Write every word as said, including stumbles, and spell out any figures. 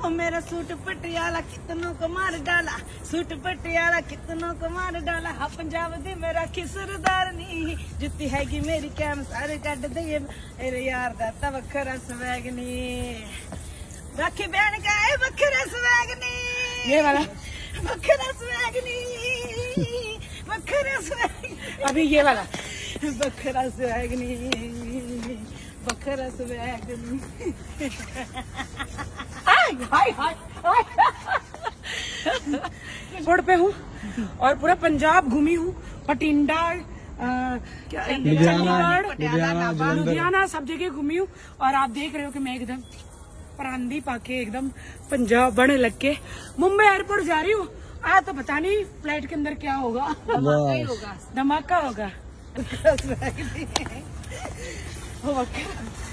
ओ मेरा सूट पटियाला कितनों को मार डाला, सूट पटियाला कितनों को मार डाला। हाँ पंजाब दी मेरा किसरदार नी, जुत्ती हैगी मेरी कैम सारे कट दे मेरे यार दा ता वखरा स्वैग नी, राखी बहन का है वखरा स्वैग नी, ये वाला वखरा स्वैग नी, वखरा स्वैग। अभी ये वाला बखरा स्वैग नी, बखरा स्वैग नी। हाय हाय रोड पे हूँ और पूरा पंजाब घूमी हूँ, बठिंडा, लुधियाना, लुधियाना सब जगह घूमी हूँ। और आप देख रहे हो कि मैं एकदम परांदी पाके एकदम पंजाब बने लग के मुंबई एयरपोर्ट जा रही हूँ। आ तो पता नहीं फ्लाइट के अंदर क्या होगा, धमाका ही होगा, धमाका होगा।